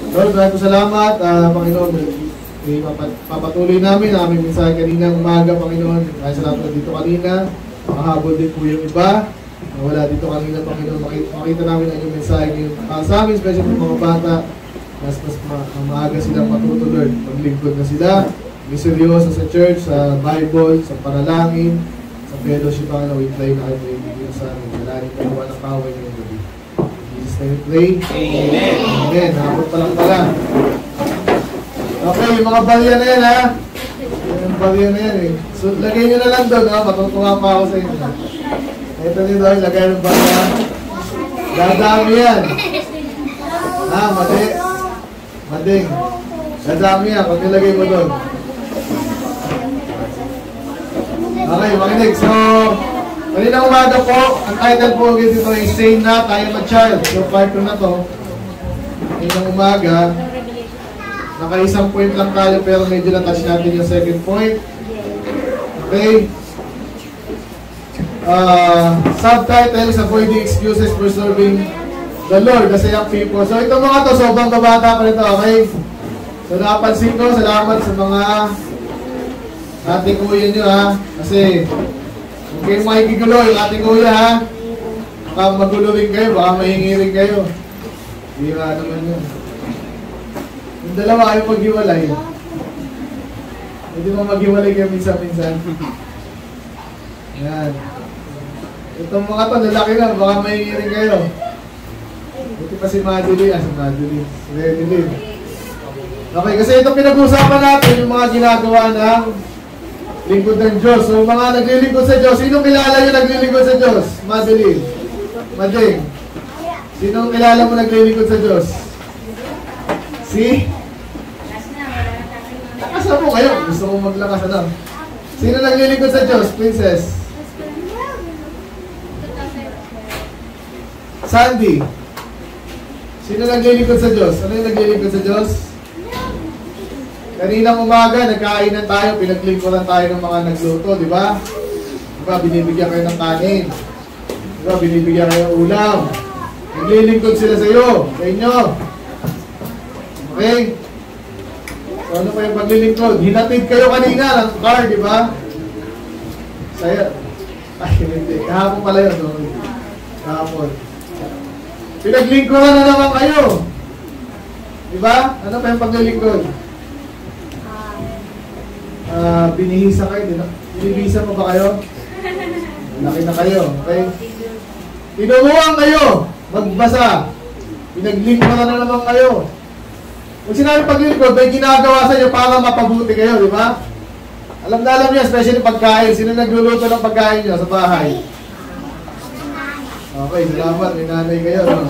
Lord, maraming salamat, Panginoon. Papatuloy namin ang aming mensahe kanina umaga, Panginoon. Maraming salamat dito kanina. Makahabol din po yung iba. Wala dito kanina, Panginoon. Makita namin ang inyong mensahe ngayon. Sa amin, especially mga bata, mas maaga silang matuto, Lord. Paglingkod na sila. Seryoso sa church, sa Bible, sa panalangin, sa fellowship, Panginoon. We pray na kayo ibigay sa amin. Malalim kayo ng kaway ngayong gabi. We pray. Amen. Amen. Nakapot pa lang pala. Okay, yung mga barya na yan, ha? Yung barya na yan, eh. So, lagay nyo na lang doon, ha? Matutuwa pa ako sa inyo. Ito nyo doon, lagay ng barya. Dadami yan. Ha, mati. Mading. Dadami yan, kung nilagay mo doon. Okay, makinig. So, kanina umaga po, ang title po dito ay Say Not, I Am a Child. So, part 2 na to. Kanina umaga, naka-isang point lang tayo pero medyo na-touch natin yung second point. Okay. Subtitle is Avoiding Excuses for Serving the Lord, the young people. So, itong mga to, sobrang babata pa nito, okay? So, nakapansin ko, salamat sa mga ating kuya nyo, ha? Kasi, huwag kayong makikigulo, yung ating kuya, ha? Baka magulo rin kayo, baka mahingi rin kayo. Bira naman yun. Yung dalawa ayaw maghiwalay. Hindi mo maghiwalay kayo minsan-minsan. Yan. Itong mga to, lalaki lang, baka mahingi rin kayo. Buti pa si Madeline, si Madeline. Ready din. Okay, kasi ito pinag-usapan natin, yung mga ginagawa ng lingkod ng Diyos. So, mga naglilingkod sa Diyos. Sinong kilala yung naglilingkod sa Diyos? Madeline. Mading. Sinong kilala mo naglilingkod sa Diyos? Si? Lakasan mo kayo. Gusto mo maglakas, ano? Sino naglilingkod sa Diyos? Princess? Sandy. Sino naglilingkod sa Diyos? Ano yung naglilingkod sa Diyos? Kaninang umaga, nagkainan tayo, pinaglingkuran tayo ng mga nagluto, di ba? Di ba, binibigyan kayo ng kanin. Di ba, binibigyan kayo ng ulam. Naglilingkod sila sa iyo, sa inyo. Okay? So, ano pa yung paglilingkod? Hinatid kayo kanina ng car, di ba? Saya. Ay, hindi. Kahapon pala yun. Sorry. Kahapon. Pinaglingkuran na naman kayo. Di ba? Ano pa yung paglilingkod? Binihisa kayo, di ba? Binibisa pa ba kayo? Laki na kayo, okay? Tinuruan kayo, magbasa. Pinaglingkuran na naman kayo. Kung sinabi paglingkod, may ginagawa sa inyo para mapabuti kayo, di ba? Alam na alam niyo, especially pagkain. Sino nagluluto ng pagkain niyo sa bahay? Okay, salamat. May nanay kayo, no?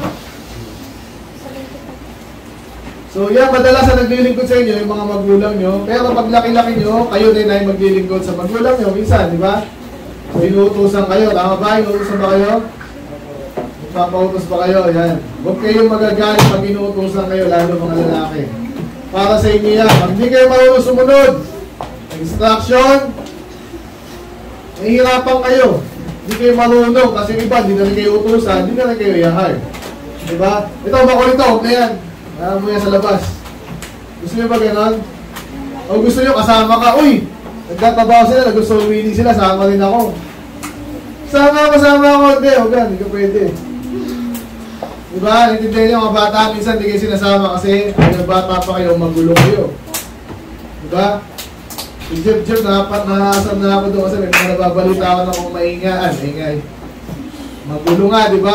So yan, madalas na naglilingkod sa inyo yung mga magulang nyo. Pero pag laki-laki nyo, kayo din ay maglilingkod sa magulang nyo. Minsan, di ba? So inuutosan kayo. Tama ba? Inuutosan ba kayo? Magpapautos ba kayo? Yan. Huwag kayong magagalit pag inuutosan kayo, lalo mga lalaki. Para sa inyo yan. Pag hindi kayo marunong sumunod, instruction, nahihirapan kayo. Hindi kayo marunong kasi iba, hindi na rin kayo utusan, hindi na rin kayo i-hire. Di ba? Ito, makulito. Huwag na yan. Alam mo yan sa labas. Gusto nyo ba gano'n? O gusto nyo kasama ka, uy! Nagtatabaw sila, nag-gusto-winning sila, sama rin ako. Sama ako, hindi. Huwag yan, hindi ka pwede. Diba? Naintindihan nyo mga bata, minsan hindi kayo sinasama kasi mga bata pa kayo, magulo kayo. Diba? Si Jeff, nakasam na ako doon kasi may mga nababalita ako na kung maingay. Magulo nga, diba?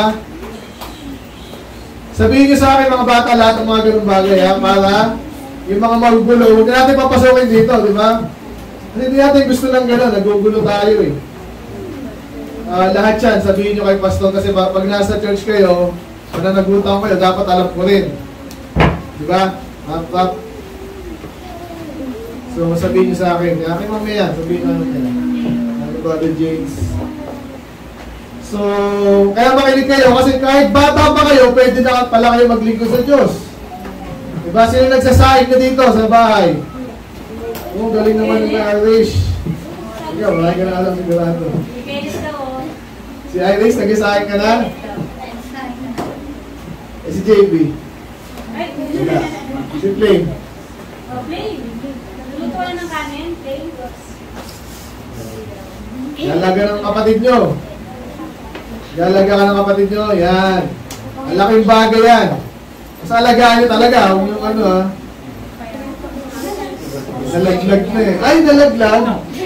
Sabihin niyo sa akin mga bata lahat ng mga ganung bagay, ha, para yung mga magugulo, huwag natin papasokin dito, di ba? Kasi hindi natin gusto ng gano'n, nagugulo tayo eh. Lahat yan, sabihin niyo kay pastor kasi pag nasa church kayo, mananagutan kayo, dapat alam ko rin. Di ba? So sabihin niyo sa akin, mamaya, sabihin niyo ano Brother James. So, kaya makinig kayo kasi kahit bata pa kayo, pwede na pala kayo maglingkod sa Diyos. Diba? Sino nagsasahin na dito sa bahay? Oh, galing naman ng Irish. Ikaw, wala ka na alam sigurado. Si Irish, nagsasahin ka na? Si JB? Wala. Si plain. Plain. Lutuan ng kanin, plain. Lalaga ng kapatid nyo. Lalaga ka ng kapatid nyo. Yan. Ang laking bagay yan. Mas alagaan nyo talaga. Huwag yung ano ha. Nalaglag na eh. Ay, nalaglag.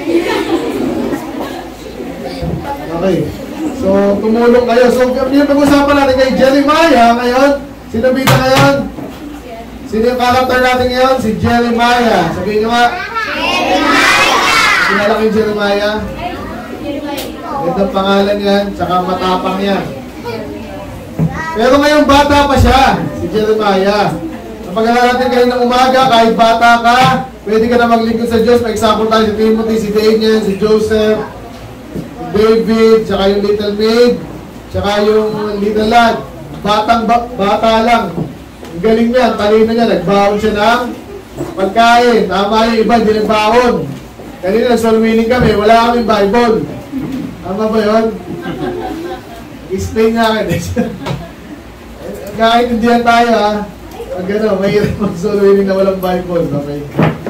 Okay. So, tumulong kayo. So, yung pag-usapan natin kay Jeremiah ngayon. Sino bida ngayon? Sino yung character natin ngayon? Si Jeremiah. Sabihin nyo nga. Jeremiah! Sinala ko yung Jeremiah. Gandang pangalan yan. Tsaka matapang yan. Pero ngayong bata pa siya. Si Jeremiah. Napag-aralan natin kayo ng umaga. Kahit bata ka, pwede ka na maglingkod sa Diyos. Pa-example tayo si Timothy, si Daniel, si Joseph, David, tsaka yung little maid, tsaka yung little lad. Bata lang. Ang galing niya, talino niya. Nagbaon siya ng pagkain. Tama yung iba, hindi nagbaon. Kanina, soul winning kami. Wala kaming Bible. Tama ba yun? Explain nga akin. Nakaintindihan tayo ha. Pag gano'n, mahirap mag-soul winning na walang Bible. Okay.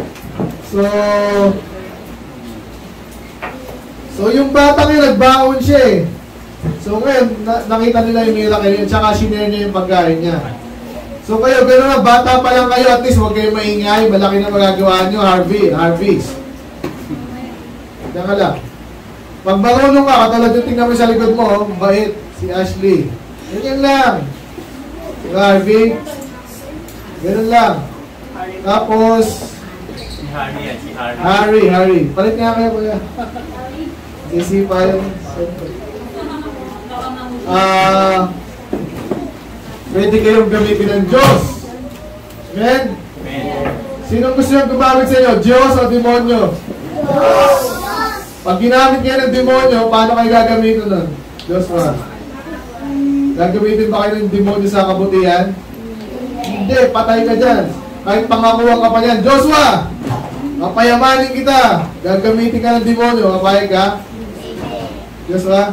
So yung batang yun, nagbaon siya eh. So ngayon, nakita nila yung miracle yun, tsaka sinare niya yung pagkain niya. So kayo, gano'n na, bata pa lang kayo, at least huwag kayong maingay, malaki na magagawa nyo, harvest. Diyan ka lang. Pag marunong ka, katulad yung tingnan mo sa likod mo, bait, si Ashley. Ganyan lang. Si Harvey. Ganun lang. Tapos, Si Harry. Harry. Palit nga kayo, kuya. Sisipa yun. Pwede kayong gamitin ng Diyos. Amen? Sino gusto nyo gumamit sa inyo? Diyos o demonyo? Pag ginamit kayo ng demonyo, paano kayo gagamitin nun? Diyos ba? Gagamitin ba kayo ng demonyo sa kabutihan? Hindi, patay ka dyan. Kahit pangakuha ka pa dyan. Joshua! Mapayamanin kita. Gagamitin ka ng demonyo. Mapayag ka? Joshua?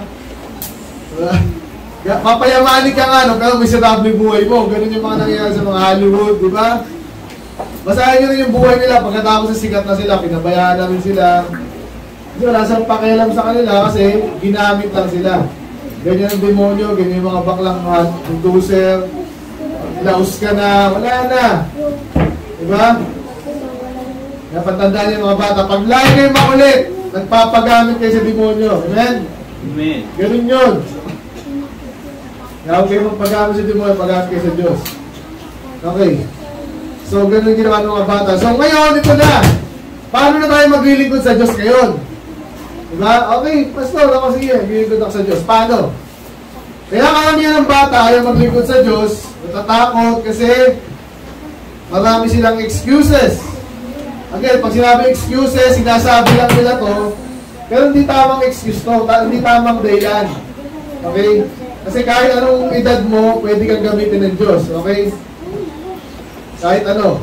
Mapayamanin ka nga, no? Pero miserable buhay mo. Ganun yung mga nangyayari sa mga Hollywood, di ba? Basahin nyo rin yung buhay nila. Pagkatapos sa sikat na sila, pinabayaan namin sila. Kasi wala siyang pakialam sa kanila kasi ginamit lang sila. Ganyan ang demonyo, ganyan yung mga baklang inducer. Laos ka na, wala na. Diba? Napatandaan niyo mga bata. Pag lagi kayo makulit, nagpapagamit kayo sa demonyo. Amen? Amen. Ganun yun. Kaya huwag kayo magpagamit sa demonyo, pagamit kayo sa Diyos. Okay. So, ganun ginawa ng mga bata. So, ngayon, ito na. Paano na tayo maglilingkod sa Diyos ngayon? Diba? Okay, pastor, ako sige, maglilingkod ako sa Diyos. Paano? Kaya karamihan ng bata ayaw maglingkod sa Diyos, natatakot kasi marami silang excuses. Again, pag sinabi excuses, sinasabi lang nila to, pero hindi tamang excuse to, hindi tamang dahilan. Okay? Kasi kahit anong edad mo, pwede kang gamitin ng Diyos. Okay? Kahit ano.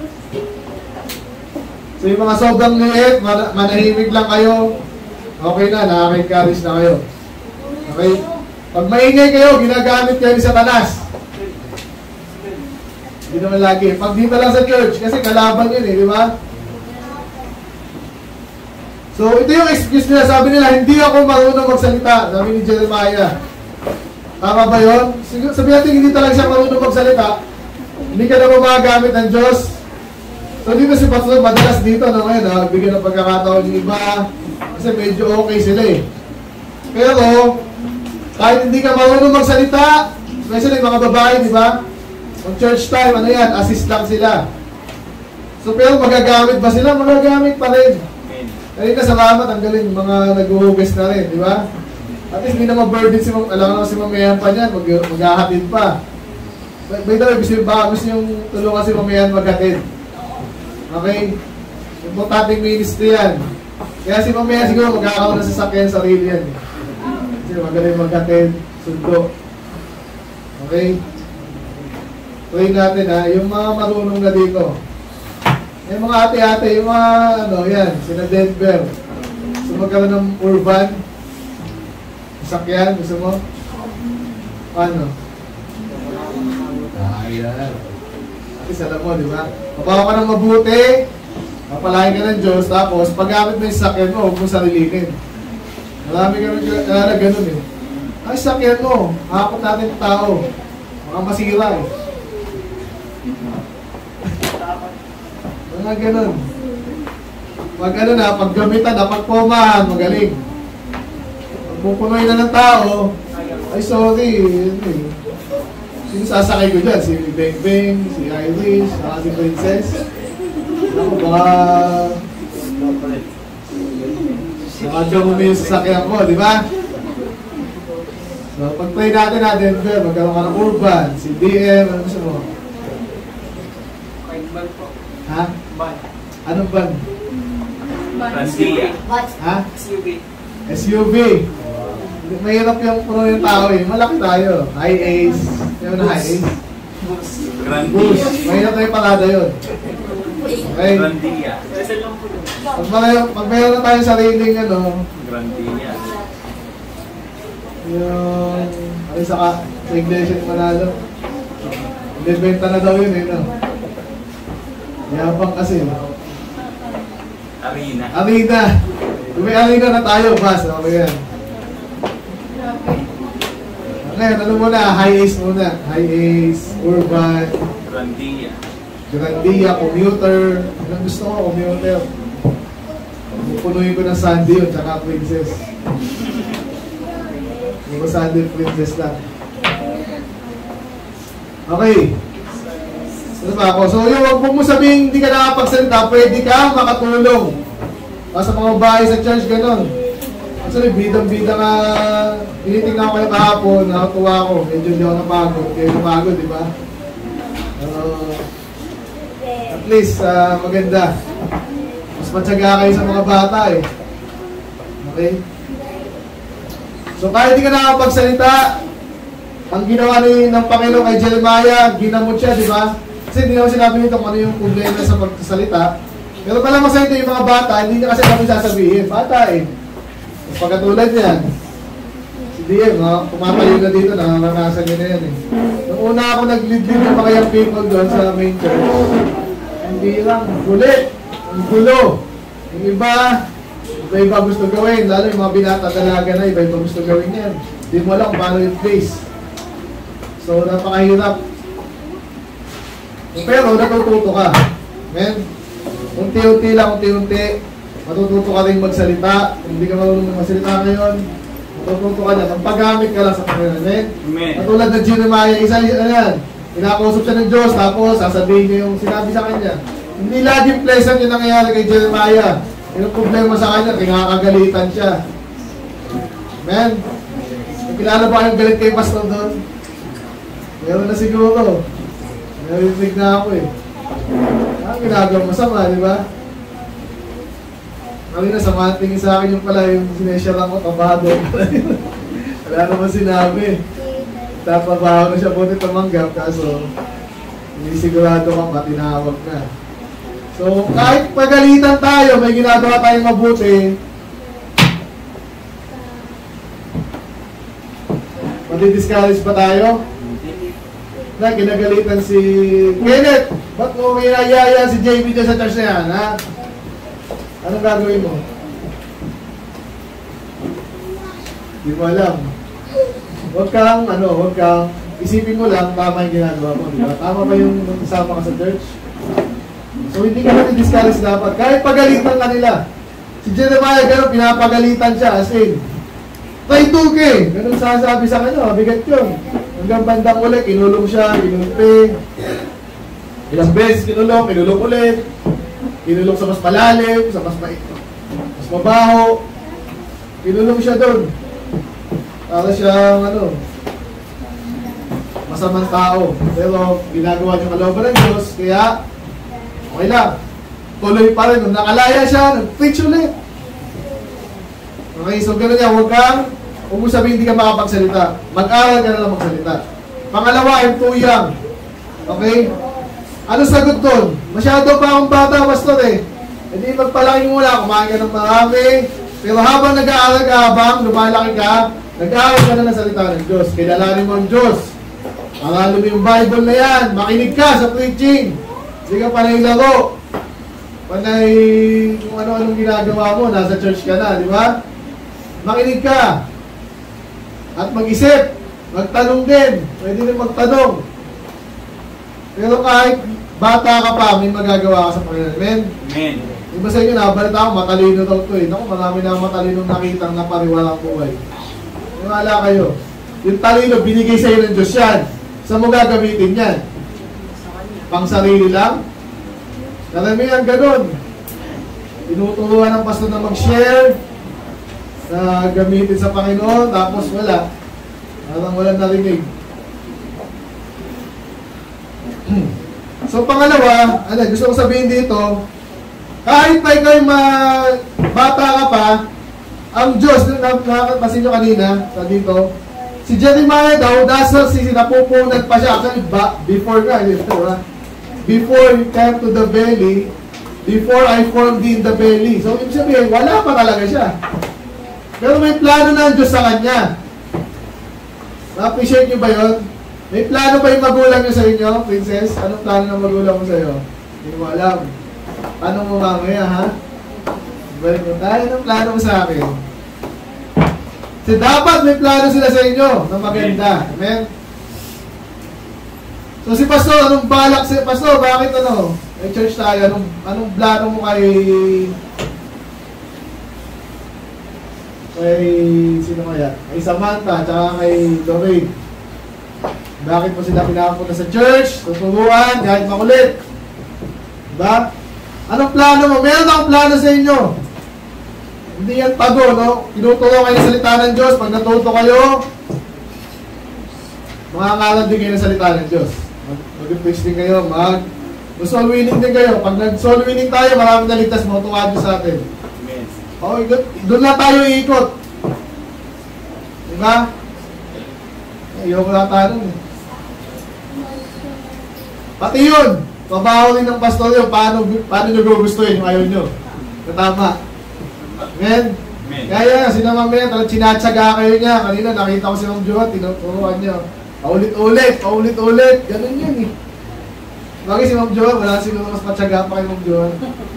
So yung mga sobrang liit, manahimik lang kayo, okay na, nakaka-encourage na kayo. Okay? Pag maingay kayo, ginagamit kayo ni Satanas. Hindi naman lagi. Pag dito lang sa church, kasi kalaban yun eh, di ba? So, ito yung excuse nila. Sabi nila, hindi ako marunong magsalita. Sabi ni Jeremiah. Tama ba yun? Sabi natin, hindi talaga siya marunong magsalita. Hindi ka na magagamit ng Diyos. So, dito si Pastor, madalas dito, no, ngayon, bigyan ng pagkakataon yung iba. Kasi medyo okay sila eh. Pero, kahit hindi ka marunong magsalita, especially mga babae, di ba? Kung church time, ano yan, assist lang sila. So, pero magagamit ba sila? Magagamit pa rin. Kanina salamat, ang galing, mga nag-uhugas na rin, di ba? At least hindi na ma-burden si Ma'am, alam naman si Mamayan pa niyan, maghahatid pa. By the way, gusto yung tulungan si Mamayan maghatid. Okay? Importanteng ministry yan. Kaya si Mamayan siguro magkakaroon na sasakyan sarili yan. Kasi magaling maghatid, sundo. Okay? Tuloy natin ha, yung mga marunong na dito. Yung mga ate-ate, yung mga ano, yan, sina Denver. Gusto magkaroon ng urban? Sasakyan, gusto mo? Ano? Ayan. Kasi alam mo, di ba? Mabawa ka ng mabuti, papalain ka ng Diyos, tapos paggamit mo yung sakyan mo, huwag mo sarilinin. Marami ka na ganun eh. Ay, sakyan mo, hakot natin yung tao. Baka masira eh. Mga ganun. Pag ano na, pag gamitan na, pag pumahan, magaling. Pag pupunoy na ng tao, ay sorry, yun eh. Sino sasakay ko dyan? Si Beng Beng, si Irish, saka si Princess. Ako baka... Nakadyo mo yung sasakyan ko, di ba? So, pag-play natin na Denver, magkaroon ka ng Urban, si DM, ano gusto mo? Ha? Anong van? Randia. Ha? SUV. Mahirap yung puno yung tao eh. Malaki tayo. High Ace. Yung na high Ace? Bus. Randia. Mahirap tayo parada yun. Okay? Randia. Pag mayroon na tayo sariling ano, Randia. yung ano sa Iglesia ni Manalo. Benta na daw yun eh. No? Yabang kasi. Arena. Arena. Kung may arena na tayo, bas. Okay yan. Ngayon, ano muna? High Ace muna. High Ace, Urban, Randia. Grandia, Commuter. Anong gusto ko? Commuter. Pupunuin ko ng Sandy yun, tsaka Princess. Hindi ko Sandy, Princess lang. Okay. Ano ba ako? So yung wag mo sabihin hindi ka nakapagsalita, pwede ka makatulong. Sa mga bahay sa church, gano'n. Actually, bidang-bida nga, tinitingnan ko kayo kahapon, nakatuwa ako, medyo hindi ako napagod. Kayo napagod, di ba? At least, maganda. Mas matyaga kayo sa mga bata eh. Okay? So kahit hindi ka nakapagsalita, ang ginawa ng Panginoon kay Jeremiah, ginamot siya, di ba? Kasi hindi naman sinabi nito kung ano yung problema sa pagsasalita. Pero pala masalita yung mga bata, hindi niya kasi kami sasabihin. Bata eh. Pagkatulad yan, si DM, pumatayo na dito, nakakanasan niya na yan eh. Nung una ako nag-lead-lead ng mga young people doon sa main church, hindi lang, gulit, ang gulo. Yung iba gusto gawin, lalo yung mga binata dalaga na, iba gusto gawin yan. Hindi mo alam kung paano yung place. So, napakahirap. Pero, natututo ka. Men, unti-unti lang, unti-unti, matututo ka rin magsalita. Kung hindi ka marunong magsalita ngayon, matututo ka na. Ang paggamit ka lang sa Panginoon. Amen? Amen. Katulad ng Jeremiah, isa yan. Kinakausap siya ng Diyos, tapos sasabihin niya yung sinabi sa kanya. Hindi laging pleasant yung nangyayari kay Jeremiah. Yung problema sa kanya, kinakagalitan siya. Amen? Kilala ba kayong galit kay Pastor doon? Meron na siguro. Narinig na ako eh. Ginagawa masama, di ba? Kanina sa tingin sa akin yung pala yung sineshare ko, tabado. Wala naman sinabi. Tapabaho na siya, buti tumanggap, kaso hindi sigurado ka pa, tinawag na. So, kahit pagalitan tayo, may ginagawa tayong mabuti, mati-discourage pa tayo? Na ginagalitan si Kenneth, ba't mo may nayaya si JB dyan sa church na yan, ha? Anong gagawin mo? Hindi mo alam. Huwag kang, isipin mo lang, tama yung ginagawa mo, di ba? Tama ba yung kasama ka sa church? So, hindi ka mati-discourage dapat. Kahit pagalitan ka nila. Si Jeremiah, gano'n, pinapagalitan siya, as in, try to ke! Ganun sasabi sa kanya, mabigat yun. Hanggang bandang ulit, kinulong siya, kinulpi. Ilang beses kinulong ulit. Kinulong sa mas malalim, sa mas mabaho. Kinulong siya doon. Para siyang, masamang tao. Pero, ginagawa niya kalooban ng Diyos, kaya, okay lang. Tuloy pa rin. Nung nakalaya siya, nag-preach ulit. Okay, so gano'n niya, huwag mo sabihin hindi ka makapagsalita. Mag-aral ka na lang magsalita. Pangalawa, yung tuyang. Okay? Ano sagot doon? Masyado pa akong bata, pastor eh. Hindi magpalaki muna, kumain ka ng marami. Pero habang nag-aaral ka, habang lumalaki ka, nag-aaral ka na ng salita ng Diyos. Kilalanin mo ang Diyos. Aralin mo yung Bible na yan. Makinig ka sa preaching. Hindi ka panay laro. Panay kung ano-anong ginagawa mo. Nasa church ka na, di ba? Makinig ka. At mag-isip. Magtanong din. Pwede rin magtanong. Pero kahit bata ka pa, may magagawa ka sa Panginoon. Amen? Amen. Iba sa inyo, nabalita ako, matalino daw ito eh. Naku, marami na matalinong nakitang napariwalang buhay. Wala kayo. Yung talino, binigay sa iyo ng Diyos yan. Saan mo gagamitin yan? Pang sarili lang? Karamihan ganun. Tinuturuan ng pastor na mag-share, na gamitin sa Panginoon, tapos wala. Parang walang narinig. So pangalawa, gusto kong sabihin dito, kahit pa ikaw bata ka pa, ang Diyos, nakakapasin nyo kanina, sa dito, si Jeremiah daw, napupunan pa siya. Actually, before nga, before you came to the belly, before I formed thee in the belly. So, ibig sabihin, wala pa talaga siya. Pero may plano na ang Diyos sa kanya. Na-appreciate nyo ba yun? May plano ba yung magulang nyo sa inyo, princess? Anong plano ng magulang mo sa iyo? Hindi mo alam. Tanong mo mamaya, ha? Balik mo tayo, anong plano mo sa akin? Kasi dapat may plano sila sa inyo na maganda. Amen? So si Pastor, anong balak si Pastor? Bakit may church tayo, anong plano mo kay sino kaya? Kay Samantha, tsaka kay Doreen. Bakit mo sila pinapunta sa church? Tuturuan, kahit makulit. Diba? Anong plano mo? Meron akong plano sa inyo. Hindi yan tago, no? Tinuturo kayo ng salita ng Diyos. Pag natuto kayo, makakaroon din kayo ng salita ng Diyos. Mag-preach din kayo, soul winning din kayo. Pag nag-soul winning tayo, maraming naligtas, matuwa Diyos sa atin. Okay, doon na tayo iikot. Diba? Ayoko na tanong. Pati yun, trabaho rin ng pastor yun. Paano nyo gugustuhin yung ayaw nyo? Tama. Amen? Kaya sinamamaya, talagang sinatsaga kayo niya. Kanina nakita ko si Ma'am Joan, tinuturuan niya. Paulit-ulit. Ganun yun eh. Bakit si Ma'am Joan, wala siguro mas matsaga pa kay Ma'am Joan.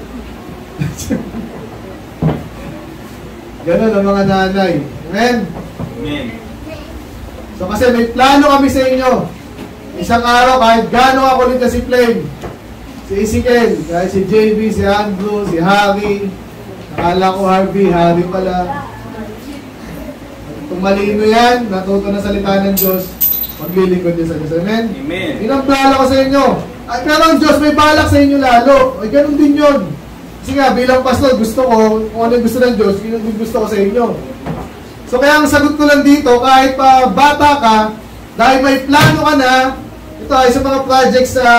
Ganun ang mga nanay. Amen? Amen. So kasi may plano kami sa inyo. Isang araw, kahit gano'ng ako ulit na si Flame, si Ezekiel, kahit si JB, si Andrew, si Harry, nakala ko Harry pala. Kung malino yan, natuto na salita ng Diyos, maglilingkod din sa Diyos. Amen? Amen. Yun ang plano ko sa inyo. Ay, pero ang Diyos may balak sa inyo lalo. Ay, ganun din yun. Kasi nga, bilang pastor, gusto ko, kung ano yung gusto ng Diyos, yun yung gusto ko sa inyo. So kaya ang sagot ko lang dito, kahit pa bata ka, dahil may plano ka na, ito ay sa mga projects sa,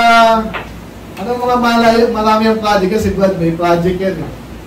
marami ang project kasi Brad, may project yan.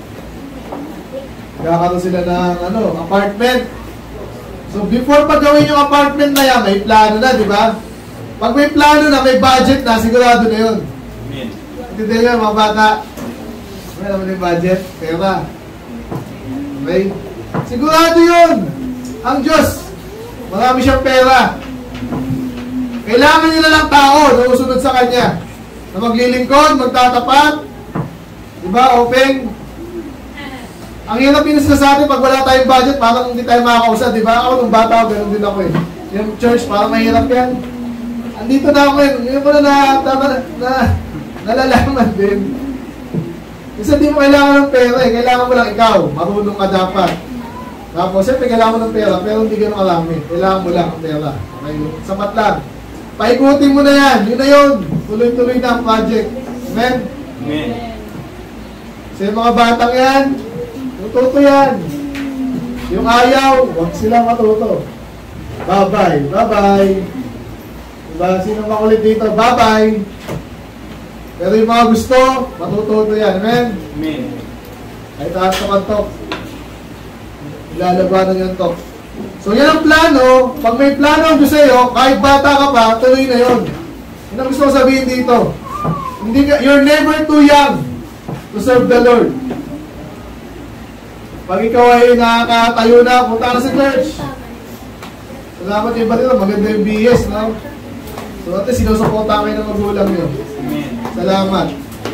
Kakaroon sila ng apartment. So before pa gawin yung apartment na yan, may plano na, di ba? Pag may plano na, may budget na, sigurado na yun. Amen. Intindihan nyo mga bata? May naman yung budget, pera. Okay? Sigurado yun. Ang Diyos, marami siyang pera. Kailangan nila lang tao na usunod sa Kanya. Na maglilingkod, magtatapat. Diba? Open. Ang hirap yun sa atin, pag wala tayong budget, parang hindi tayo makakausap. Diba? Ako nung bata ako, ganun din ako eh. Yung church, parang mahirap yan. Andito na ako eh. Ngayon ko na nalalaman din. Kasi hindi mo kailangan ng pera eh. Kailangan mo lang ikaw. Marunong ka dapat. Tapos, siyempre, kailangan mo ng pera, pero hindi ganun kalami. Kailangan mo lang ng pera. Okay? Sapat lang. Paikutin mo na yan. Yun na yun. Tuloy-tuloy na ang project. Amen? Amen. Sa mga batang yan, tututo yan. Yung ayaw, huwag silang matuto. Bye-bye. Bye-bye. Diba? Sino makulit dito? Bye-bye. Pero yung mga gusto, matututo yan. Amen? Amen. Ay taas ka kantok. Ilalabanan yung tok. So yan ang plano. Pag may plano ang Diyos sa'yo, kahit bata ka pa, tuloy na yun. Yun ang gusto ko sabihin dito. You're never too young to serve the Lord. Pag ikaw ay nakakatayo na, punta ka na sa church. Salamat yung iba dito, maganda yung BS, no? So, ate, sinusuporta kayo ng magulang nyo. Amen. Salamat.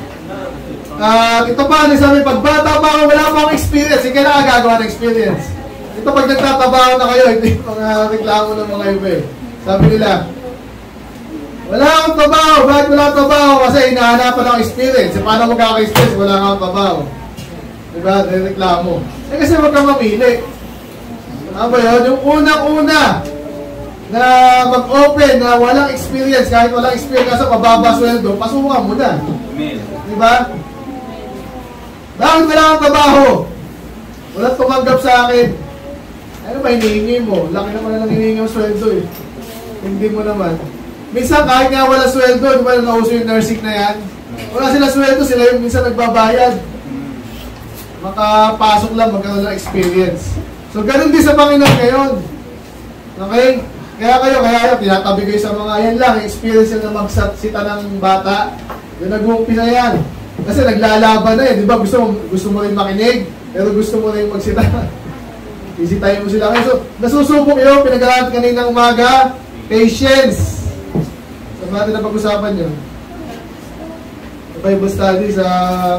Ito pa, sabi, pag bata pa ako, wala pa akong experience. Hindi ka nakagagawa ng experience. Ito, pag nagtatabaho na kayo, hindi mga reklamo ng mga iba eh. Sabi nila, wala akong trabaho. Bakit wala akong trabaho? Kasi hinahanapan ng experience. Paano magkaka-experience? Wala akong trabaho. Diba? Reklamo. Kasi wag kang mamili. Ano ba yun? Yung unang-una na mag-open na walang experience, kahit walang experience kasi mababa sweldo, pasukan mo na. Amen. Diba? Bakit wala akong trabaho? Walang tumanggap sa akin. Ano ba hinihingi mo? Laki naman na lang hinihingi yung sweldo eh. Hindi mo naman. Minsan kahit nga wala sweldo, di ba nauso yung nursing na yan? Wala sila sweldo, sila yung minsan nagbabayad. Makapasok lang, magkaroon ng experience. So ganun din sa Panginoon ngayon. Okay? Kaya tinatabi kayo sa mga yan lang, experience na magsita ng bata. Yung nag-uumpisa yan. Kasi naglalaban na eh, di ba? Gusto mo rin makinig, pero gusto mo rin magsita. Isitayin mo sila. So, nasusubok yun, pinag-aralan kaninang umaga, patience. Saan natin na pag-usapan yun? Sa Bible study, sa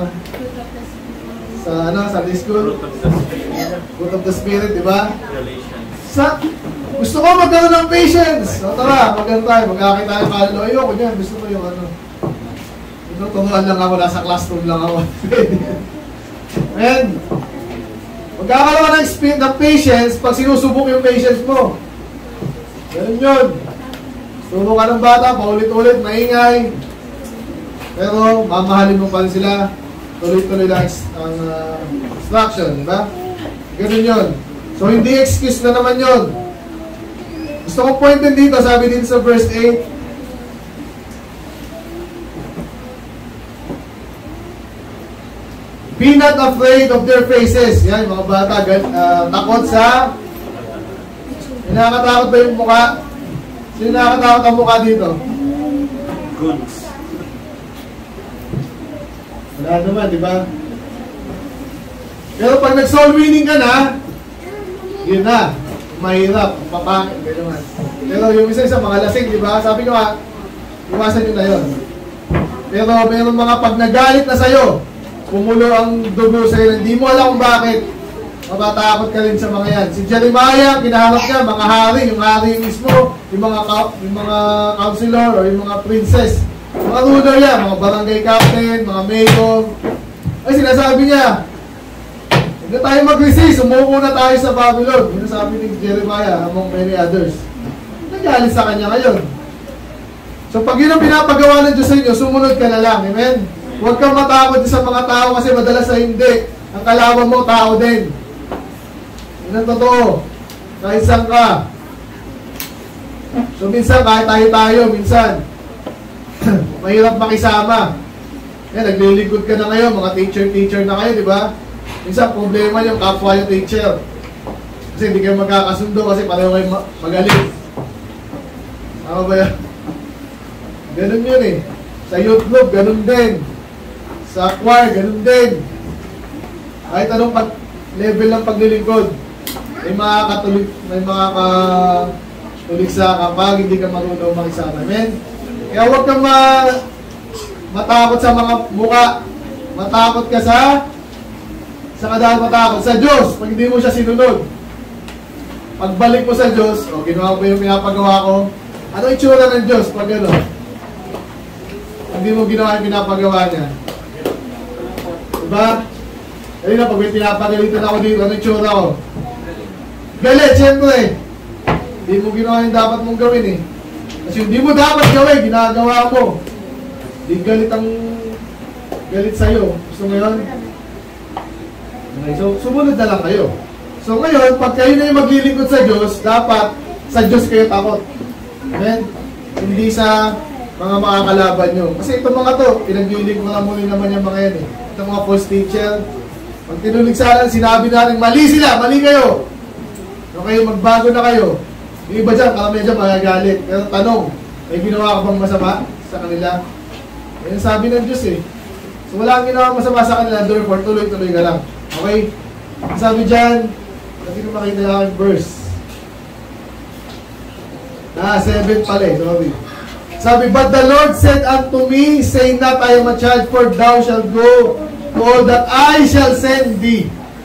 Sunday school. Fruit of the Spirit, di ba? Gusto ko magkaroon ng patience. So, tara, magkaroon tayo. Magkakita tayo kalalo. Ayoko niyan. Gusto ko yung ano. Turuan lang ako. Nasa classroom lang ako. And, magkakaroon ka ng patience pag sinusubok yung patience mo. Ganun yun. Turo ka ng bata, paulit-ulit, maingay. Pero, mamahalin mo pa rin sila. Tuloy-tuloy lang ang instruction, di ba? Ganun yun. So, hindi excuse na naman yun. Gusto kong point din dito, sabi din sa verse 8, be not afraid of their faces. Yan, mga bata, takot sa... Nakakatakot ba yung mukha? Sino nakakatakot ang mukha dito? Goods. Wala naman, di ba? Pero pag nag-soul winning ka na, yun na, mahirap, papangit, gano'n. Pero yung isa mga lasing, di ba? Sabi ko iwasan nyo na yun. Pero meron mga pag nagalit na sa'yo, pumulo ang dugo sa'yo, hindi mo alam kung bakit, mapatakot ka rin sa mga yan. Si Jeremiah, kinaharap niya, mga hari, yung hari mismo, yung mga counselor, o yung mga princess, mga ruler yan, mga barangay captain, mga mayor. Ay, sinasabi niya, hindi tayo mag-resist, umuko na tayo sa Babylon. Yun sabi ni Jeremiah, among many others. Nagalit sa kanya ngayon. So pag yun ang pinapagawa ng Diyos sa inyo, sumunod ka na lang. Amen? Huwag kang matakot sa mga tao kasi madalas na hindi. Ang kalaban mo, tao din. Yun ang totoo. Kahit saan ka. So minsan, kahit tayo, minsan, mahirap makisama. Yan, naglilingkod ka na ngayon, mga teacher na kayo, di ba? Minsan, problema yung kapwa yung teacher. Kasi hindi kayo magkakasundo kasi pareho kayo magaling. Tama ba yan? Ganun yun eh. Sa youth group, ganun din. Sa choir, ganun din. Kahit anong level ng paglilingkod, may mga katuligsa kapag hindi ka marunong makisama. Amen? Kaya huwag kang matakot sa mga muka. Matakot ka sa kadahal matakot. Sa Diyos, pag hindi mo siya sinunod. Pagbalik mo sa Diyos, ginawa ko yung pinapagawa ko. Ano itsura ng Diyos pag ano? Hindi mo ginawa yung pinapagawa niya. Diba? Kaya na, pag may pinapagalitan ako dito, ano itsura ko? Galit, siyempre. Hindi mo ginawa yung dapat mong gawin eh. Kasi hindi mo dapat gawin, ginagawa mo. Hindi galit sa'yo. Gusto mo yun? Okay, so sumunod na lang kayo. So ngayon, pag kayo na yung maglilingkod sa Diyos, dapat sa Diyos kayo takot. Amen? Hindi sa mga makakalaban nyo. Kasi itong mga to, pinaglilingkod na muli naman yung mga yan eh. Itong mga false teacher. Pag tinuligsanan, sinabi natin, mali sila, mali kayo. So kayo, magbago na kayo. Yung iba dyan, karamihan dyan magagalit. Pero tanong, may ginawa ka bang masama sa kanila? Yan sabi ng Diyos eh. So wala kang ginawa masama sa kanila, therefore tuloy-tuloy ka lang. Okay? Sabi dyan, hindi ko makita yung verse. 7 pala eh, sorry. Sabi, but the Lord said unto me, say not, I am a child, for thou shalt go to all that I shall send thee.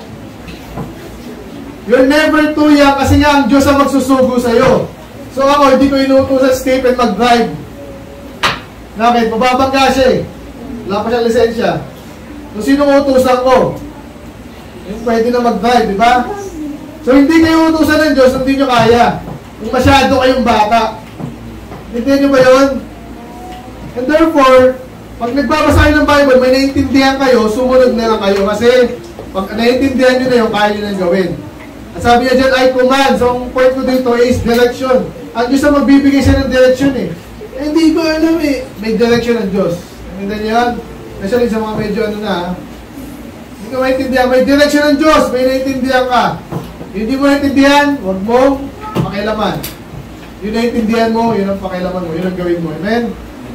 You're never too young kasi nga ang Diyos ang magsusugo sa'yo. So ako, hindi ko inuutosan si Stephen mag-drive. Bakit? Mababangga siya eh. Wala pa siyang lisensya. So sino utusan ko? Yung pwede na mag-drive, di ba? So hindi kayo utusan ng Diyos, hindi nyo kaya. Kung masyado kayong bata. Intindihan nyo ba yun? And therefore, pag nagbabasa kayo ng Bible, may naiintindihan kayo, sumunod na lang kayo. Kasi, pag naiintindihan nyo na yun, kaya nyo nang gawin. At sabi niya dyan, I command. So, ang point ko dito is direction. Ang Diyos ang magbibigay siya ng direction eh. Hindi ko alam eh. May direction ng Diyos. Intindihan nyo yan? Especially sa mga medyo ano na, hindi ko maintindihan. May direction ng Diyos. May naiintindihan ka. Hindi mo naiintindihan, huwag mong pakialaman. Yun naiintindihan mo, yun ang pakialaman mo, yun ang gawin mo. Amen?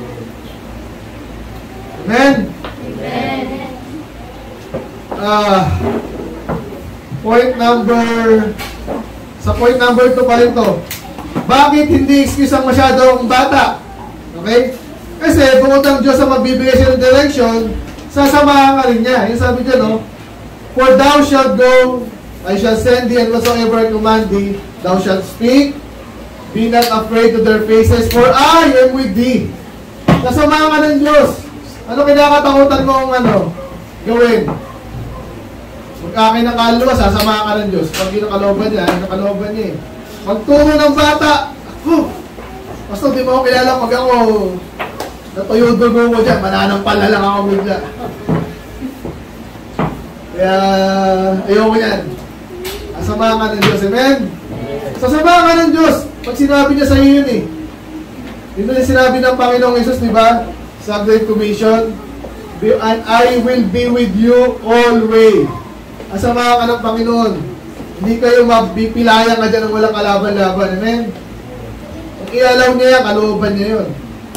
Amen? Amen. Point number 2 pa rin to. Bakit hindi excuse ang masyadong bata? Okay? Kasi bukod ang Diyos ang magbibigay siya ng direction, sasamahan ka rin niya. Yung sabi dyan, no? For thou shalt go, I shall send thee, and whatsoever I command thee, thou shalt speak. Be not afraid to their faces, for I am with thee. Kasama ka ng Diyos. Ano kinakatakutan mo ang gawin? Magkakin ng kaluluwa, sasama ka ng Diyos. Pag kinakaloban niya, kinakaloban niya eh. Magturo ng bata. Basta di mo ako kilala pag ako natuyo dugo mo dyan, mananampal na lang ako mo dyan. Kaya, ayoko yan. Kasama ka ng Diyos. Amen? Sasama ka ng Diyos. Pag sinabi niya sa iyo yun eh. Yun yung sinabi ng Panginoong Jesus, di ba? Sa Great Commission, and I will be with you always. Asama ka ng Panginoon. Hindi kayo mapipilayan ka dyan ng walang kalaban-laban. Amen? Kung ialaw niya yan, kalooban niya yun.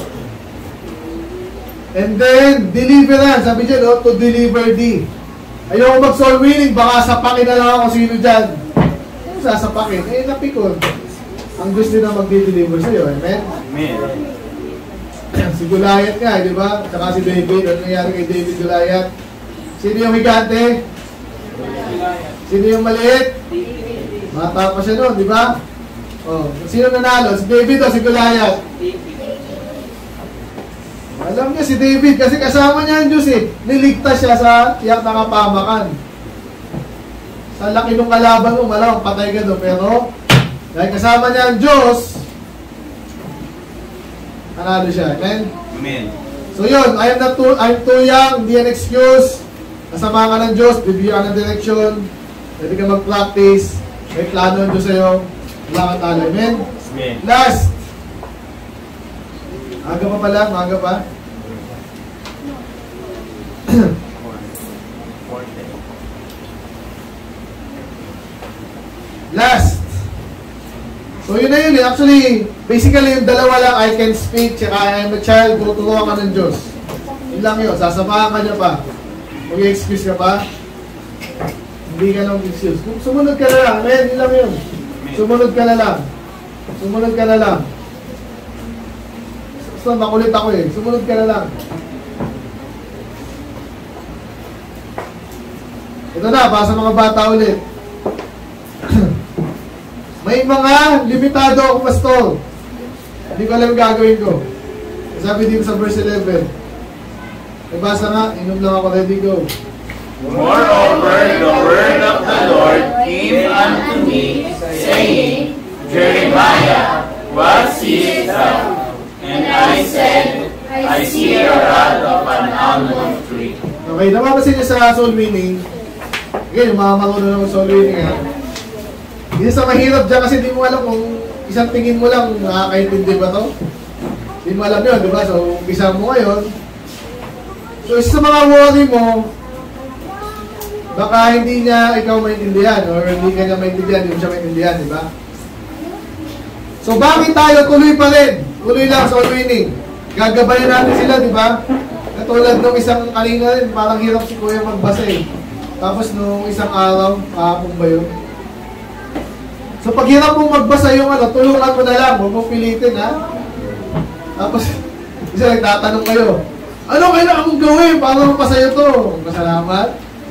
And then, deliverance. Sabi dyan, to deliver thee. Ayoko mag-soul winning, baka sapakin na lang ako sino dyan. Ano sasapakin? Napikon. Ang Diyos din na mag-deliver sa'yo. Amen? Amen. Si Goliath nga, di ba? Saka si David. Ano nangyari kay David Goliath? Sino yung higante? Sino yung maliit? Mata pa siya noon, di ba? Oh, sino nanalo? Si David o si Goliath? Alam niya si David kasi kasama niya ang Diyos eh. Niligtas siya sa tiyak na kapamakan. Sa laki ng kalaban mo, malamang patay ka doon. Pero, dahil kasama niya ang Diyos, nanalo siya. Amen? Amen. So yun, I'm too young, hindi an excuse. Kasama ka ng Diyos, bibigyan ka ng direction, pwede ka mag-practice, may plano ng Diyos sa'yo, wala ka talo. Amen? Amen. Last. Aga pa pala, maaga pa. Last. So yun na yun eh. Actually, basically yung dalawa lang, I can speak, tsaka I am a child, tuturuan ka ng Diyos. Yun lang yun. Sasamahan ka niya pa. Mag-excuse ka pa. Hindi ka nang excuse. Sumunod ka na lang. Amen. Yun lang yun. Sumunod ka na lang. Sumunod ka na lang. So, makulit ako eh. Sumunod ka na lang. Ito na, para sa mga bata ulit. May mga limitado akong pastor. Hindi ko alam gagawin ko. Sabi dito sa verse 11. Nabasa nga, inom lang ako, ready, go. Moreover, the word of the Lord came unto me, saying, Jeremiah, what seest thou? And I said, I see a rod of an almond tree. Okay, napapasin niyo sa soul winning. Again, yung mga marunong ng soul winning ha. Hindi sa mahirap dyan kasi hindi mo alam kung isang tingin mo lang nakakaintindi ba to? Hindi mo alam yun, di ba? So, umpisa mo ngayon. So, isa sa mga worry mo, baka hindi niya ikaw maintindihan or hindi ka niya maintindihan, hindi mo siya maintindihan, di ba? So, bakit tayo tuloy pa rin? Tuloy lang sa winning. Gagabayan natin sila, di ba? Katulad nung isang kanina rin, parang hirap si Kuya magbasa eh. Tapos nung isang araw, kahapon ba yun? So, pag hirap mong magbasa yung tulungan mo na lang, huwag mong pilitin, ha? Tapos, isa nagtatanong kayo, ano kailangan mong gawin para mapasaya to? Masalamat?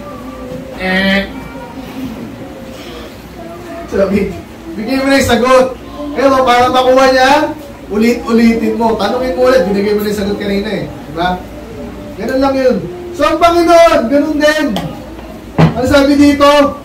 Sabi, bigyan mo na yung sagot. Pero para makuha niya, ulit-ulitin mo. Tanungin mo ulit, binigay mo na yung sagot kanina eh. Diba? Ganun lang yun. So ang Panginoon, ganun din. Ano sabi dito?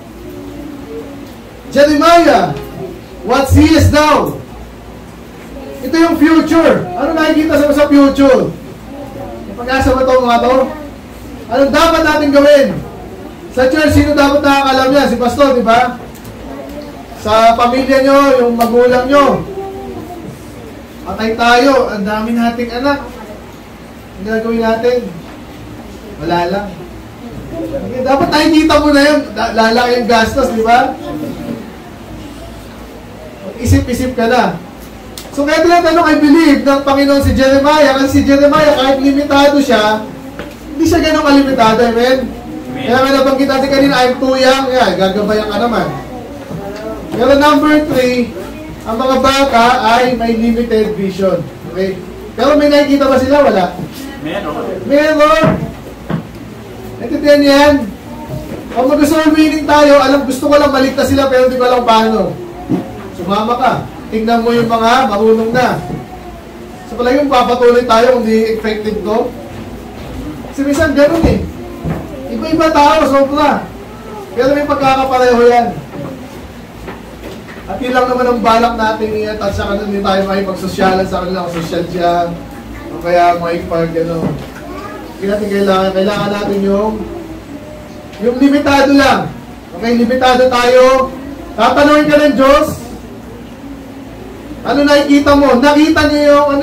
Jeremiah, what seest thou? Ito yung future. Ano nakikita sa future? Pag-asa ba ito mga to? Anong dapat natin gawin? Sa church, sino dapat nakakalam yan? Si pastor, di ba? Sa pamilya nyo, yung magulang nyo. Patay tayo, ang dami nating anak. Ang gagawin natin? Wala lang. Okay, dapat nakikita mo na yun. Lalaki yung gastos, di ba? Isip-isip ka na. So kaya tinatanong, I believe, ng Panginoon si Jeremiah, kasi si Jeremiah, kahit limitado siya, hindi siya ganun kalimitado, amen? Kaya nga nabanggit natin kanina, I'm too young, gagabayan ka naman. Pero number 3, ang mga bata ay may limited vision. Okay? Pero may nakikita ba sila? Wala. Meron. Naintindihan yan? Kung mag-winning tayo, gusto ko lang maligtas sila pero hindi ko alam paano. Sumama ka. Tingnan mo yung mga marunong na. So pala yung papatuloy tayo kung di effective to. Kasi minsan ganun eh. Iba-iba tao, sobra. Pero may pagkakapareho yan. At yun lang naman ang balak natin at sa kanila hindi tayo makipag-sosyalan sa kanila kung social siya. O kaya makipag, hindi natin kailangan natin yung limitado lang. Okay, limitado tayo. Tatanungin ka ng Diyos. Ano nakikita mo? Nakita niyo yung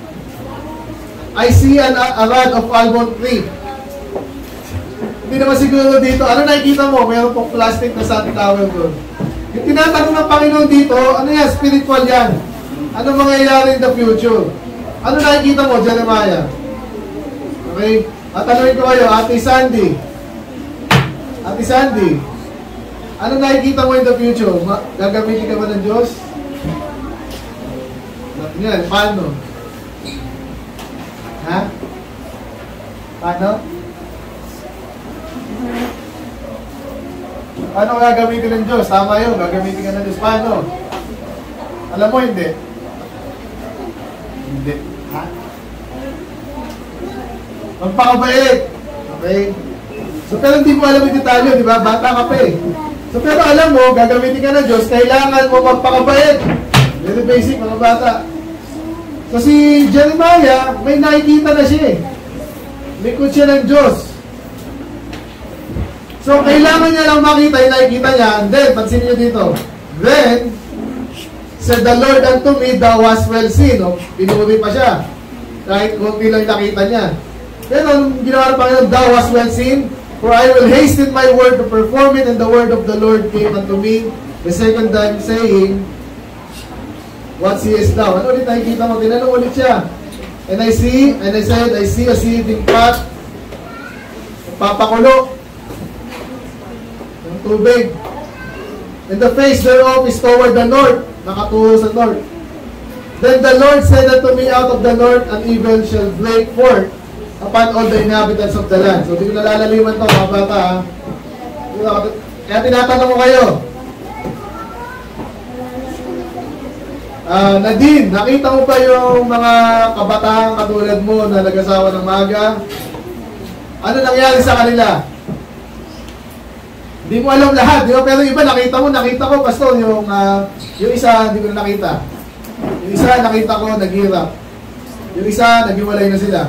I see a rod of almond tree. Hindi naman siguro dito. Ano nakikita mo? Mayroon pong plastic na sun tower doon. Yung tinatanong ng Panginoon dito, ano yan? Spiritual yan. Ano mangyayari in the future? Ano nakikita mo, Jeremiah? Okay? At tanongin ko kayo, Ate Sandy. Ate Sandy, ano nakikita mo in the future? Gagamitin ka ba ng Diyos? Yan, paano? Ha? Paano? Paano gagamitin ng Diyos? Tama yun, gagamitin ka ng Diyos. Paano? Alam mo, hindi. Hindi. Ha? Magpakabait. Okay? So, pero hindi mo alam yung detalyo, di ba? Bata ka pa eh. So, pero alam mo, gagamitin ka ng Diyos, kailangan mo magpakabait. Very basic, mga bata. So si Jeremiah, may nakikita na siya eh. Likod siya ng Diyos. So kailangan niya lang makita yung nakikita niya. And then, pansin niyo dito. Then, said the Lord unto me, thou hast well seen. Pinuri pa siya. Kahit kunti lang nakita niya. Pero ang ginawa ng Panginoon, thou hast well seen. For I will hasten my word to perform it. And the word of the Lord came unto me the second time, saying, what seest thou? Ano ulit nakikita mo? Tinanong ulit siya. And I said, I see a seething pot. Papakulo. Ng tubig. And the face thereof is toward the north. Nakatuho sa north. Then the Lord said unto me, out of the north an evil shall break forth upon all the inhabitants of the land. So, hindi ko nalalaliman to, mga bata. Kaya tinatanong ko kayo, Nadine, nakita mo ba yung mga kabataan katulad mo na nag-asawa ng maaga? Ano nangyari sa kanila? Hindi mo alam lahat, di ba? Pero iba nakita ko, pastor, yung isa, hindi ko na nakita. Yung isa, nakita ko, naghirap. Yung isa, naghiwalay na sila.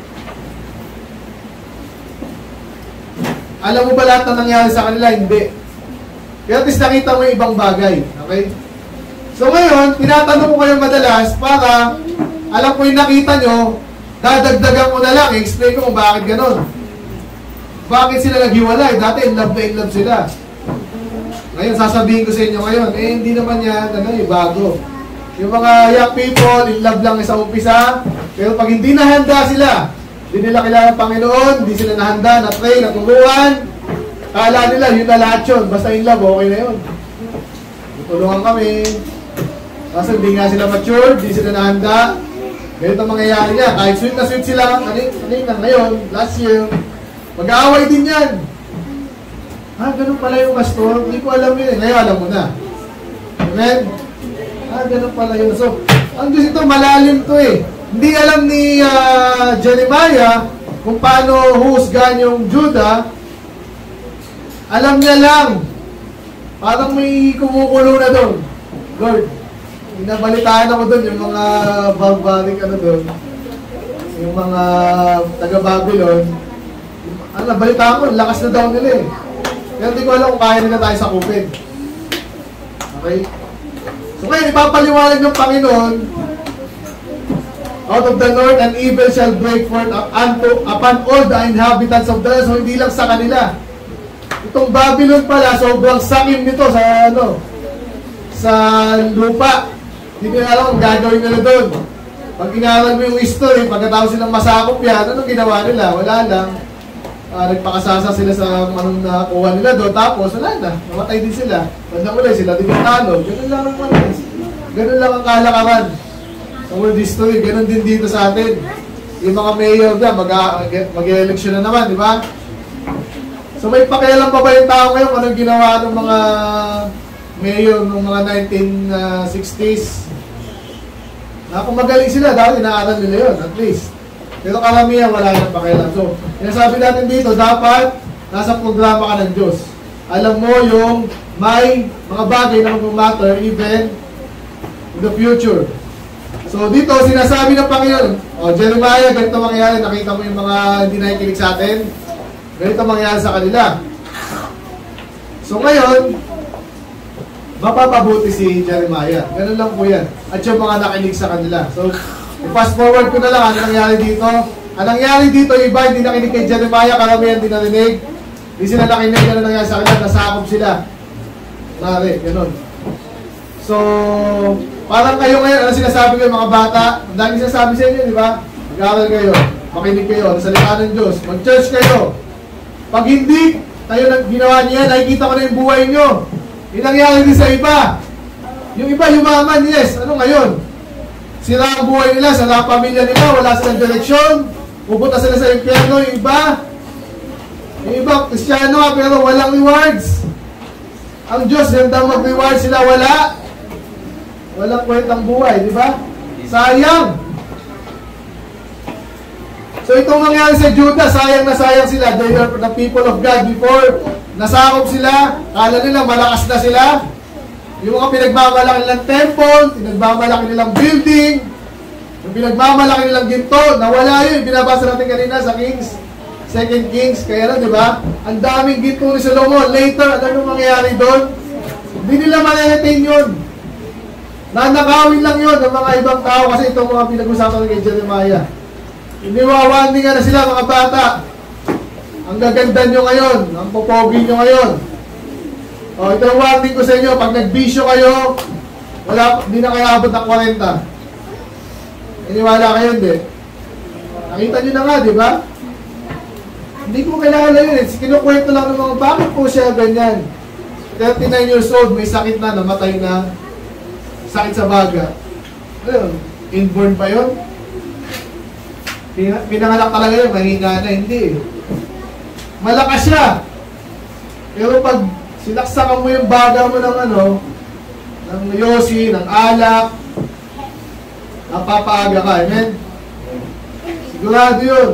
Alam mo ba lahat na nangyari sa kanila? Hindi. Pero at least nakita mo yung ibang bagay. Okay? So ngayon, tinatanong ko kayo madalas para alam ko yung nakita nyo, dadagdagan ko na lang, explain ko kung bakit ganon. Bakit sila naghiwalay? Dati in love sila. Ngayon, sasabihin ko sa inyo ngayon, hindi naman yan, bago. Yung mga young people, in love lang sa umpisa, pero pag hindi nahanda sila, hindi nila kilala ng Panginoon, hindi sila nahanda, na-train, naturuan, kala nila, yun na lahat yun, basta in love, okay na yun. Tutulungan kami. Kasi hindi nga sila mature, hindi sila nahanda. Ganito ang mangyayari niya. Kahit sweet na sweet sila, kanina, ngayon, last year, mag-aaway din yan. Ganun pala yung pastor. Hindi ko alam yun eh. Ngayon, alam mo na. Amen? Ganun pala yun. So, ang Diyos ito, malalim to eh. Hindi alam ni Jeremiah kung paano husgan yung Judah. Alam niya lang. Parang may kumukulo na doon. Lord, inabalitaan ako doon yung mga barbaric doon. Yung mga taga-Babylon. Nabalitaan ko, lakas na daw nila eh. Kaya hindi ko alam kung kaya nila tayo sakupin. Okay? So ngayon, ipapaliwanag ng Panginoon, out of the north, an evil shall break forth upon all the inhabitants of the earth. So hindi lang sa kanila. Itong Babylon pala, sobrang sakim nito sa lupa. Hindi ko alam kung gagawin nila doon. Pag inaral mo yung history, pagkatapos silang masakop yan, anong ginawa nila? Wala lang. Nagpakasasa sila sa anong nakuha nila doon, tapos wala na, namatay din sila. Bandang ulit, sila din yung talo. Ganun lang ang ganun lang ang kalakaran sa world history. Ganun din dito sa atin. Yung mga mayor dyan, mag-election na naman, di ba? So may pakialam pa ba yung tao ngayon anong ginawa ng mga mayor ng mga 1960s? Kung magaling sila, dahil inaaral nila yun, at least. Pero karamihan wala nang pakialam. So, sinasabi natin dito, dapat nasa programa ka ng Diyos. Alam mo yung may mga bagay na mag-matter even in the future. So, dito, sinasabi ng Panginoon, Jeremiah, ganito mangyayari, nakita mo yung mga hindi nakikinig sa atin, ganito mangyayari sa kanila. So, ngayon, mapapabuti si Jeremiah. Ganun lang po yan. At yung mga nakinig sa kanila. So, fast forward ko na lang, ano nangyari dito? Ang nangyari dito, iba hindi nakinig kay Jeremiah, karamihan hindi narinig. Hindi sila nakinig, ano nangyari sa kanila, nasakop sila. Mari, ganun. So, parang kayo ngayon, ano sinasabi ko yung mga bata? Ang dami sinasabi sa inyo, di ba? Mag-aaral kayo, makinig kayo, nasalita ng Diyos, mag-church kayo. Pag hindi kayo ginawa niya, nakikita ko na yung buhay nyo. Yung nangyari din sa iba. Yung iba, yumaman, yes. Ano ngayon? Sira ang buhay nila, sira ang pamilya nila, wala silang direksyon, pupunta sila sa impyerno. Yung iba, Kristiyano pero walang rewards. Ang Diyos, gandang mag-reward sila, walang kwentang buhay, di ba? Sayang. So itong nangyari sa Judah, sayang na sayang sila. They are the people of God. Before nasakop sila, kala nila malakas na sila. Yung mga pinagmamalaki nilang temple, pinagmamalaki nilang building, yung pinagmamalaki nilang ginto, nawala yun. Binabasa natin kanina sa Kings, 2 Kings, kaya lang, di ba? Ang daming ginto ni Solomon. Later, ano mangyayari doon? Hindi nila ma-retain yun. Nanakawin lang yun ng mga ibang tao kasi itong mga pinag-usapan kay Jeremiah. Iniwawanding nga na sila, mga bata. Ang gaganda nyo ngayon, ang popogi nyo ngayon. Ito ang warning ko sa inyo, pag nagbisyo kayo, hindi na kayo abot ng 40. Iniwala kayo, hindi? Nakita nyo na nga, di ba? Hindi ko kailangan yun. Kinukwento lang ng mga, bakit po siya ganyan? 39 years old, may sakit na, namatay na. Sakit sa baga. Ano yun? Inborn pa yun? Pinanganak talaga yun, mahina na, hindi. Malakas siya. Pero pag sinaksakan mo yung baga mo ng ng yosi, ng alak, napapaaga ka, amen? Sigurado yun.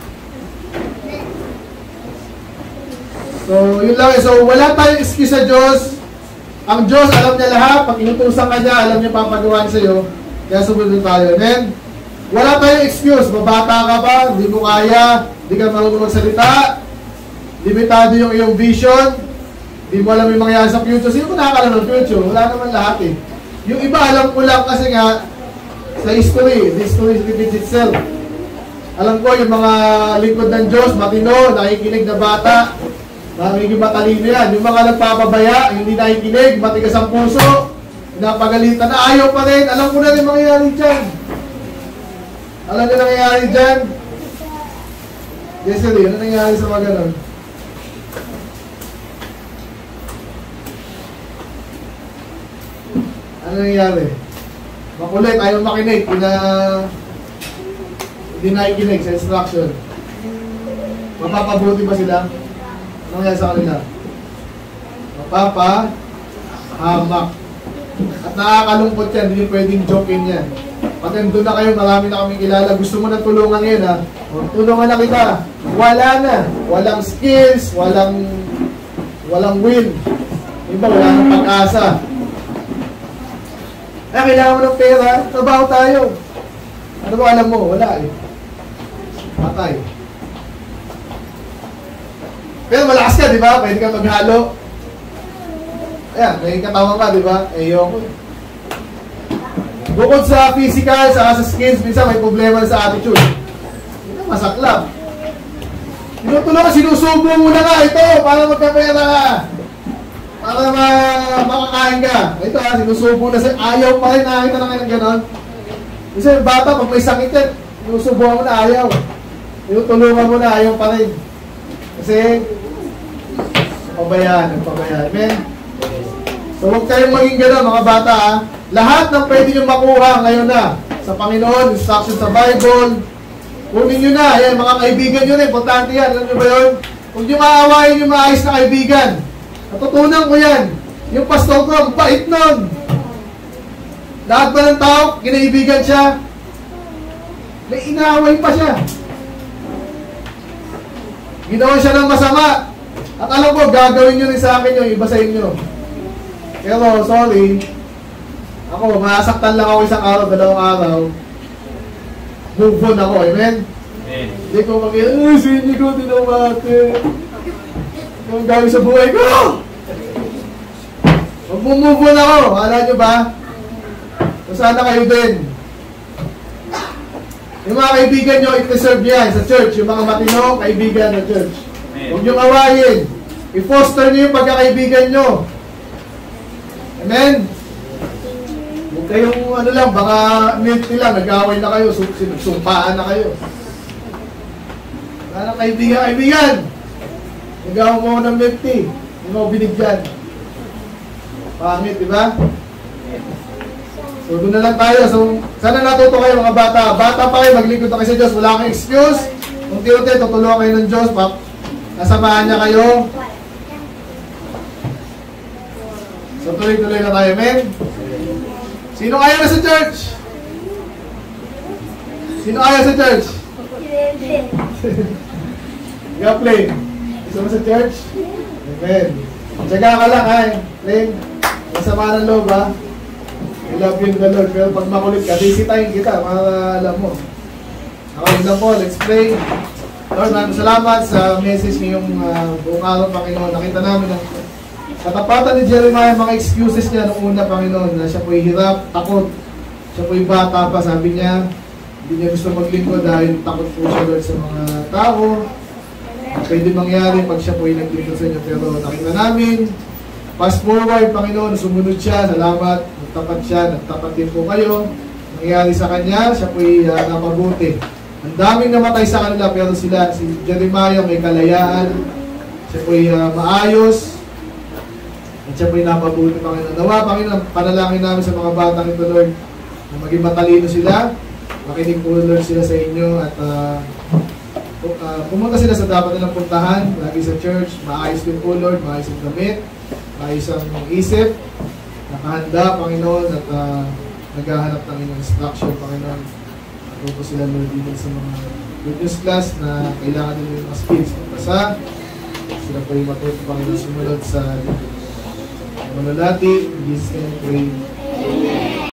So, yun lang. So, wala tayong excuse sa Diyos. Ang Diyos, alam niya lahat. Pag inutusan ka niya, alam niya papagawa niya sa'yo. Kaya sumunod tayo, amen? Wala tayong excuse. Mabata ka pa, hindi mo kaya, hindi ka marunong magsalita, limitado yung iyong vision, hindi mo alam yung mangyayari sa future. Sino mo nakakala ng future? Wala naman lahat eh. Yung iba, alam ko lang kasi nga, sa history, the history repeats itself. Alam ko, yung mga lingkod ng Diyos, matino, nakikinig na bata, nakikig matalino yan. Yung mga nagpapabaya, hindi nakikinig, matigas ang puso, napagalitan na, ayaw pa rin. Alam ko na rin mangyayari dyan. Alam nyo nangyayari dyan? Yes, ano nangyayari sa mga ganon? Ano nangyayari? Makulit, ayaw makinig. hindi nakikinig sa instruction, mapapabuti ba sila? Anong yan sa kanila? Mapapahamak. At nakakalungkot yan, hindi pwedeng jokein yan. Pag nandun na kayo, marami na kaming kilala, gusto mo na tulungan ngayon ha, o, tulungan na kita. Wala na. Walang skills, walang will. Iba, wala nang pag-asa. Kailangan mo ng pera, trabaho tayo. Ano ba alam mo? Wala eh. Patay. Pero malakas ka, di ba? Pwede ka maghalo. Ayan, may katawan ka, di ba? Eh, yung bukod sa physical, sa skills, minsan may problema sa attitude. Ito, masaklap. Tinutulungan, sinusubo mo na nga ito para magkapera ka. Para makakain ka. Ito ha, sinusubo na sa ayaw pa rin. Nakakita na kayo ng ganon. Kasi yung bata, pag may sakit yan, sinusubo mo na ayaw. Tinutulungan mo na ayaw pa rin. Kasi, pabayaan. Amen? So huwag kayong maging ganon mga bata ha. Lahat ng pwede nyo makuha ngayon na sa Panginoon, instruction sa Bible, kunin nyo na. Yan, mga kaibigan nyo na, importante yan. Alam nyo ba yun? Huwag nyo maawain yung maayos na kaibigan. Natutunan ko yan. Yung pastor ko, ang bait nun. Lahat ba ng tao, kinaibigan siya? May inaaway pa siya. Ginawa siya ng masama. At alam ko, gagawin nyo rin sa akin yung iba sa inyo. Pero, sorry, ako, masaktan lang ako isang araw, 2 araw. Move on ako, amen? Hindi ko mag-iisip, hindi ko tinawate. Ang gawin sa buhay ko! Mag-move on ako, alam nyo ba? So, sana kayo din. Yung mga kaibigan nyo, i-preserve yan sa church. Yung mga matinong kaibigan ng church. Huwag nyo awayin. I-foster nyo yung pagkakaibigan nyo. Amen? Huwag kayong ano lang, baka milk lang, nag-away na kayo, sumpaan na kayo. Wala na kaibigan. Nag-away mo ng milk tea. Hindi mo binigyan. Pangit, di ba? So, doon na lang tayo. So, sana natuto kayo mga bata. Bata pa kayo, maglingkod na kayo sa Diyos. Wala kang excuse. Unti-unti, tutulungan kayo ng Diyos. Nasamahan niya kayo. So, tuloy-tuloy na tayo, amen? Sino ayaw na sa church? Sino ayaw sa church? Play. Gusto mo sa church? Amen. Tsaga ka lang, ha? Plain. Masama ng loob, ha? I love you in the Lord. Pero pag makulit ka, bisitahin kita para alam mo. Ako yun lang po. Let's pray. Lord, maraming salamat sa message ngayong buong araw, Panginoon. Nakita namin ang katapatan ni Jeremiah, mga excuses niya noong una, Panginoon, na siya po'y hirap, takot. Siya po'y bata pa, sabi niya. Hindi niya gusto maglingkod dahil takot po siya, Lord, sa mga tao. Pwede mangyari pag siya po'y naglingkod sa inyo. Pero nakita namin, fast forward, Panginoon, sumunod siya. Salamat. Nagtapat siya. Nagtapat din po kayo. Nangyari sa kanya, siya po'y napabuti. Ang daming namatay sa kanila, pero sila, si Jeremiah may kalayaan. Siya po'y maayos. At siya po'y napabuti, Panginoon. Nawa, Panginoon, panalangin namin sa mga bata nito, Lord, na maging matalino sila. Makinig po, Lord, sila sa inyo. At pumunta sila sa dapat nilang puntahan. Lagi sa church. Maayos din po, Lord. Maayos ang damit. Maayos ang isip. Nakahanda, Panginoon. At naghahanap ng inyong instruction, Panginoon.Atuto sila, Lord, dito sa mga good news class na kailangan din yung mga skills magpasa. Sila po yung matuto, Panginoon, sumunod sa manlalati. In Jesus' name, pray.